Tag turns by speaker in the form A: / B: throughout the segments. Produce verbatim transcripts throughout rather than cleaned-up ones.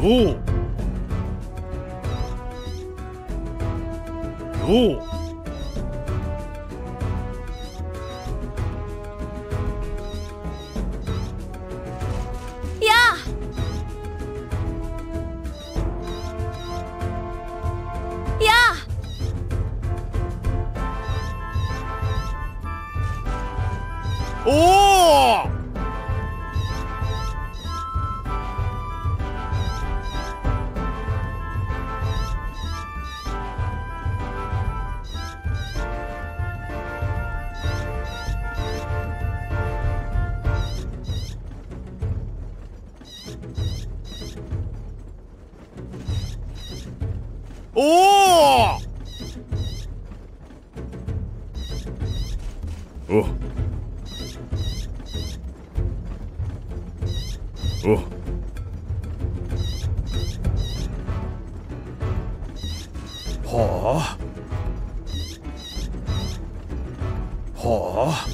A: おうおう
B: やあやあ
A: おおおおおおはあはあ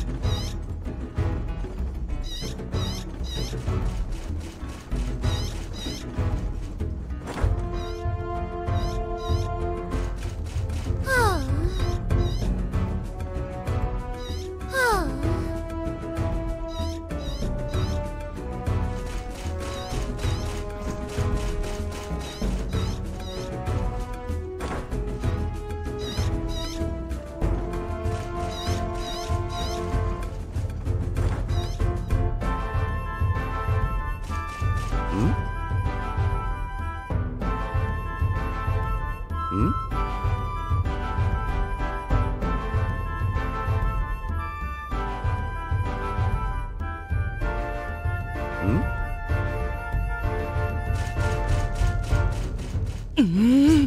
A: うん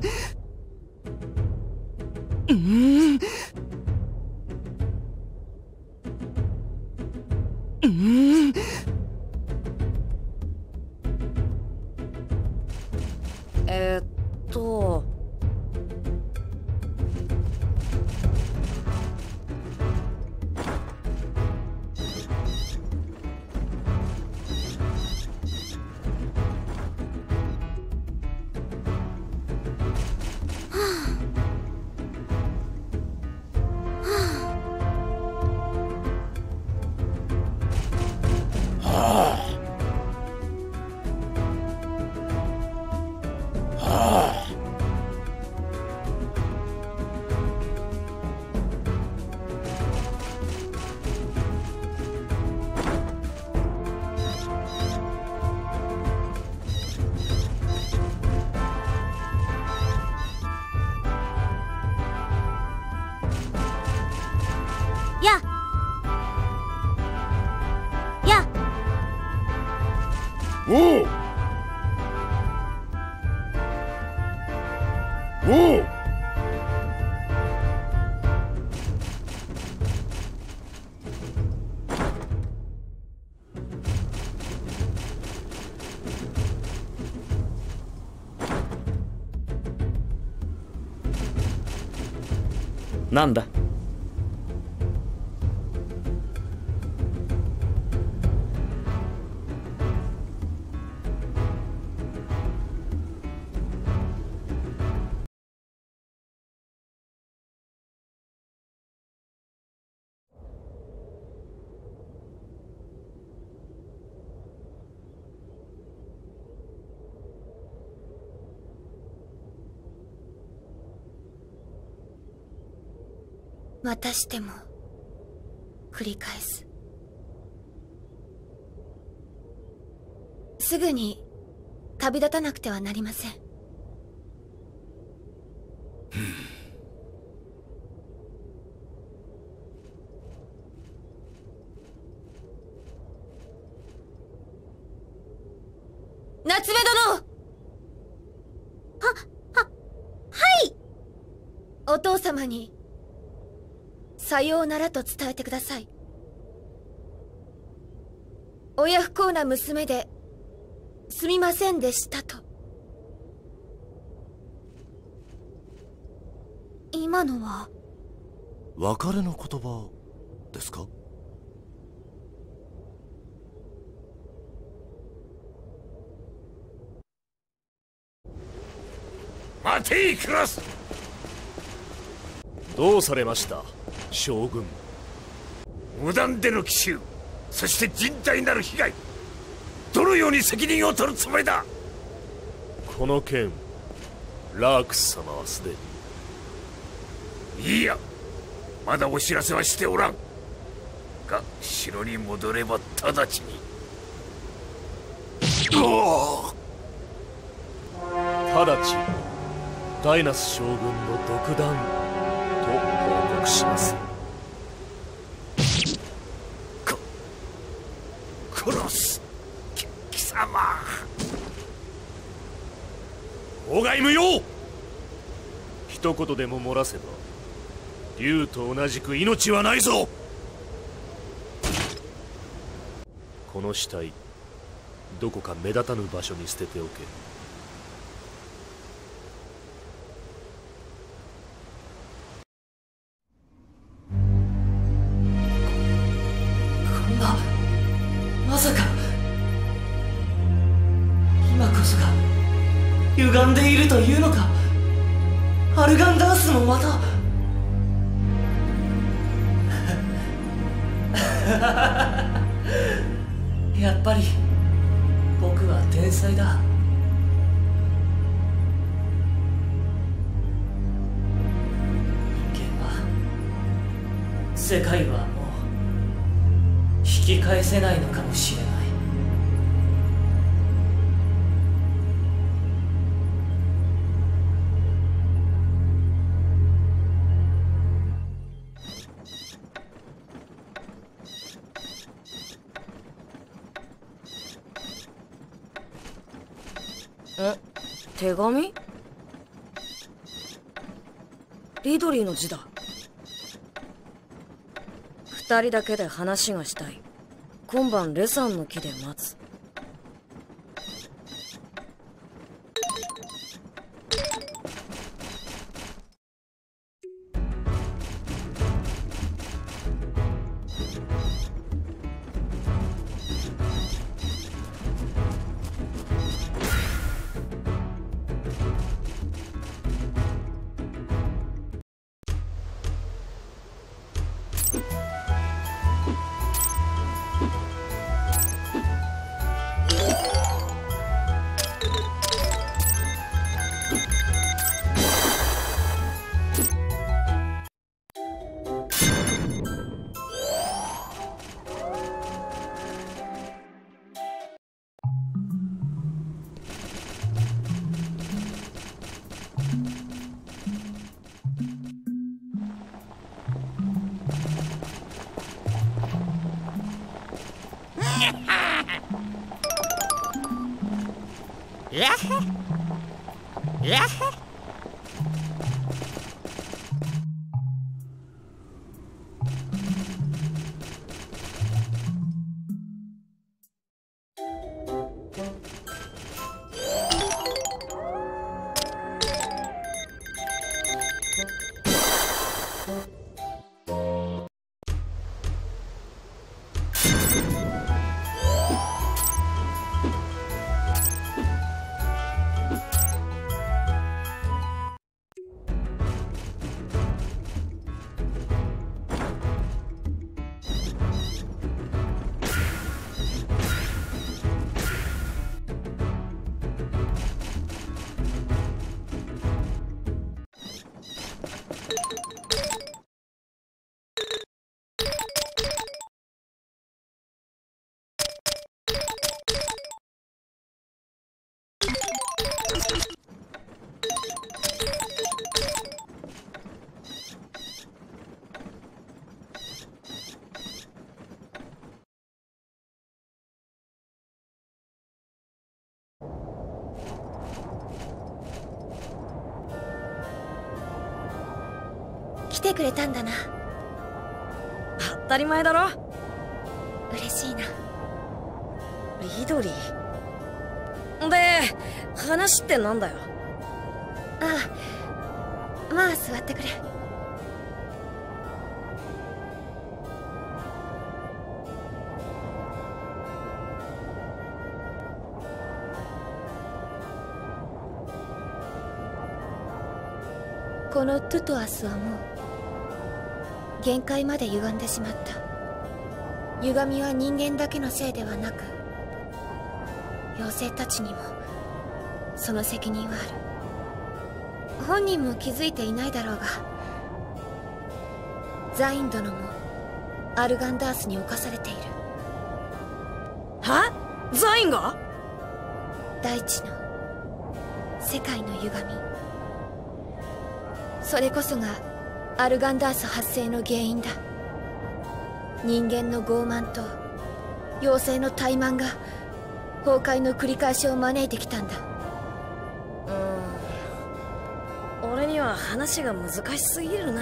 A: うんうん
B: えーっとやや
A: おうおう
C: なんだ。
B: またしても繰り返す。すぐに旅立たなくてはなりません。夏目殿。は、は、はい。お父様にさようならと伝えてください。親不孝な娘ですみませんでしたと。今のは
D: 別れの言葉ですか？
E: 待ていクロス。
A: どうされました将軍。
E: 無断での奇襲、そして人体なる被害、どのように責任を取るつもりだ。
A: この件ラークス様はすでに。
E: いいや、まだお知らせはしておらんが、城に戻れば直ちに。
A: 直ちダイナス将軍の独断と報告します。
E: こクロスき貴様。
A: 法外無用。一言でも漏らせば竜と同じく命はないぞ。この死体どこか目立たぬ場所に捨てておけ。
F: こんな、まさか今こそが歪んでいるというのか。アルガンダースもまたやっぱり僕は天才だ。人間は、世界はもう引き返せないのかもしれない。
G: え、手紙？リドリーの字だ。二人だけで話がしたい。今晩レサンの木で待つ。
H: やっやっ
B: 来てくれたんだな。
G: 当たり前だろ。
B: 嬉しいな。
G: リドリーで、話ってなんだよ。
B: ああ、まあ座ってくれ。 このトゥトアスはもう限界まで歪んでしまった。歪みは人間だけのせいではなく、妖精たちにもその責任はある。本人も気づいていないだろうが、ザイン殿もアルガンダースに侵されている。
G: は？ザインが？
B: 大地の世界の歪み、それこそがアルガンダース発生の原因だ。人間の傲慢と妖精の怠慢が崩壊の繰り返しを招いてきたんだ。
G: うーん、俺には話が難しすぎるな。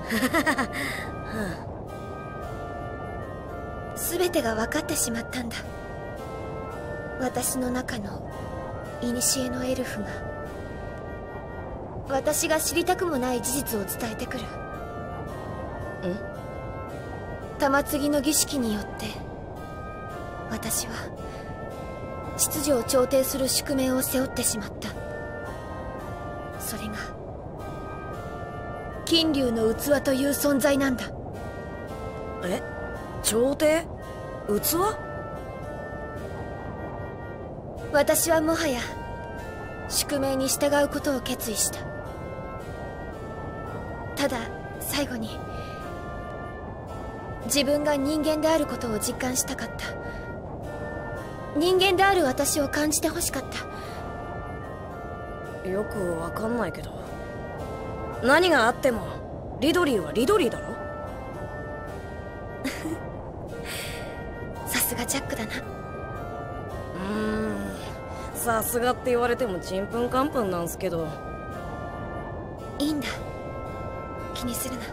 B: 全てが分かってしまったんだ。私の中の古のエルフが私が知りたくもない事実を伝えてくる。ん？玉継ぎの儀式によって私は秩序を調停する宿命を背負ってしまった。それが金龍の器という存在なんだ。
G: え？調停？器？
B: 私はもはや宿命に従うことを決意した。ただ最後に自分が人間であることを実感したかった。人間である私を感じてほしかった。
G: よくわかんないけど、何があってもリドリーはリドリーだろ。
B: さすがジャックだな。
G: うーん、さすがって言われてもちんぷんかんぷんなんすけど。
B: いいんだ、気にするな。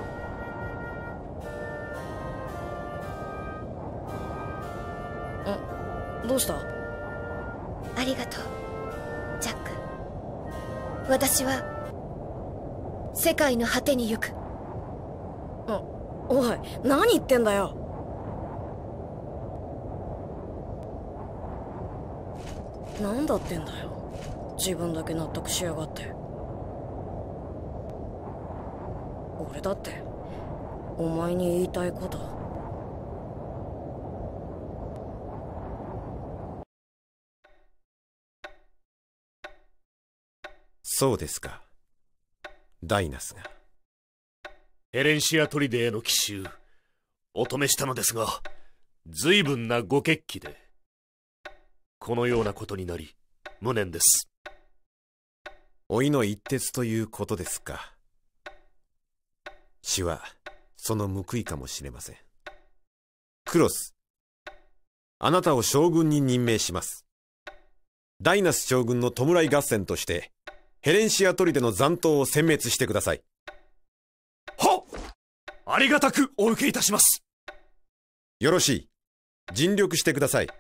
G: ん？どうした？
B: ありがとうジャック。私は世界の果てに行く。
G: おい、何言ってんだよ。なんだってんだよ、自分だけ納得しやがって。俺だってお前に言いたいこと。
I: そうですか、ダイナスが。
A: ヘレンシア砦への奇襲お止めしたのですが、随分なご決起でこのようなことになり無念です。
I: 老いの一徹ということですか。死はその報いかもしれません。クロス、あなたを将軍に任命します。ダイナス将軍の弔い合戦としてヘレンシア砦の残党を殲滅してください。
A: はっ、ありがたくお受けいたします。
I: よろしい、尽力してください。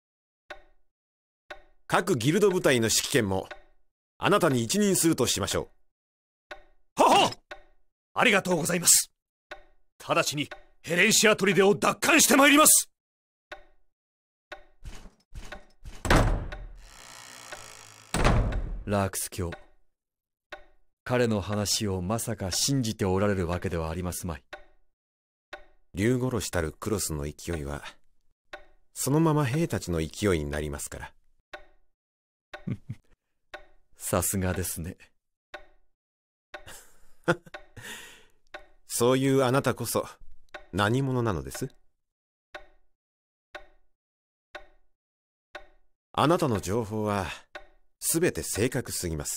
I: 各ギルド部隊の指揮権もあなたに一任するとしましょ
A: う。はは、ありがとうございます。直ちにヘレンシア砦を奪還してまいります。
J: ラークス卿、彼の話をまさか信じておられるわけではありますまい。
I: 竜殺したるクロスの勢いはそのまま兵たちの勢いになりますから。
J: さすがですね。
I: そういうあなたこそ何者なのです？あなたの情報はすべて正確すぎます。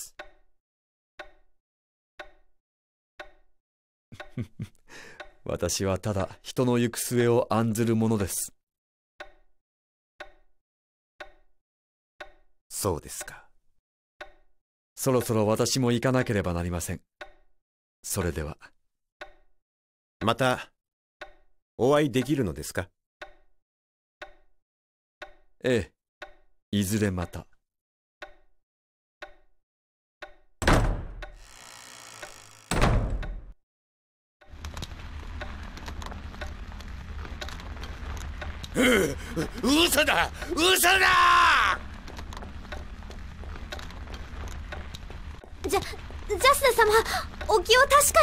J: 私はただ人の行く末を案ずるものです。
I: そうですか。
J: そろそろ私も行かなければなりません。それでは。
I: またお会いできるのですか？
J: ええ、いずれまた。
E: 嘘だ、嘘だ！
B: じゃ、ジャスティス様。 お気を確か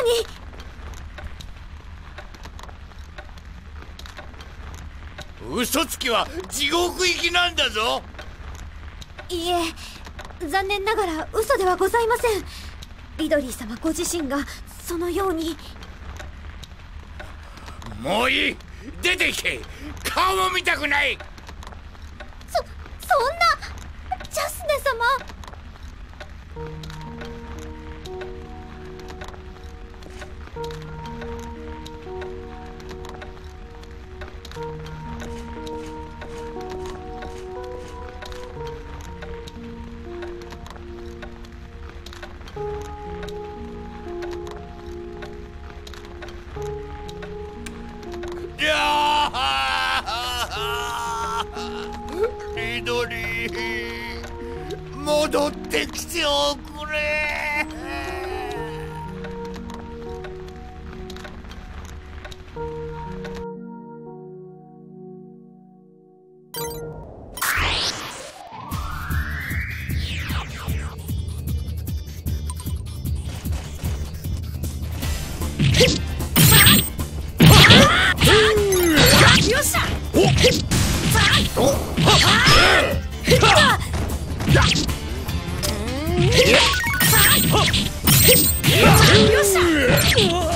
E: に。嘘つきは地獄行きなんだぞ。
B: いいえ、残念ながら嘘ではございません。リドリー様ご自身がそのように。
E: もういい、出て行け。顔も見たくない。
B: そ、そんな。ジャスネ様。
E: リドリー、戻ってきておくれ。
G: よっしゃ。よっしゃ。